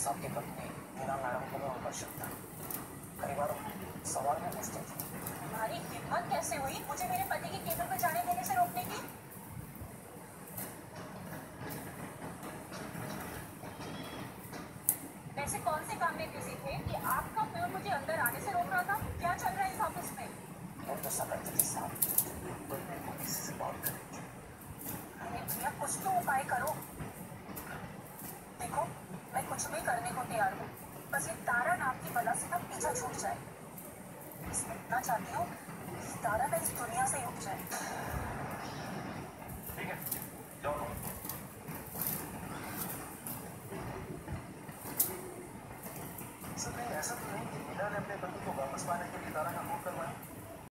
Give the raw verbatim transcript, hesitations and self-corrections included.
साहब की पत्नी मीना मैडम को मैं आकर्षित था। कई बार सवाल में पूछती थी, तुम्हारी हिम्मत कैसे हुई मुझे मेरे पति की केबिन में जाने देने से रोकने की? वैसे कौन से काम में बिजी थे कि आपका प्यून मुझे अंदर आने से रोक रहा था? क्या चल रहा है इस ऑफिस में? और गुस्सा करती थी साहब, तो मैं किसी से बात करेंगे। अरे भैया कुछ तो उपाय करो। देखो मैं कुछ भी करने को तैयार हूँ, बस ये तारा नाम की बला से ना पीछा छूट जाए। बस मैं इतना चाहती हूँ कि तारा ना इस दुनिया से उठ जाए। ठीक है, जाओ। सर नहीं, ऐसा तो नहीं कि मीना ने अपने पति को वापस पाने के लिए तारा का फोन करवाया।